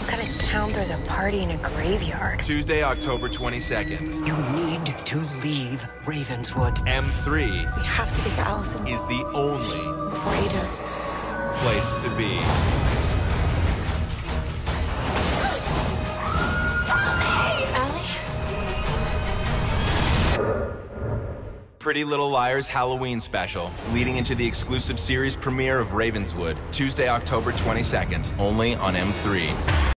What kind of town throws a party in a graveyard? Tuesday, October 22nd. You need to leave Ravenswood. M3 We have to get to Allison is the only before he does. place to be. Pretty Little Liars Halloween special, leading into the exclusive series premiere of Ravenswood, Tuesday, October 22nd, only on M3.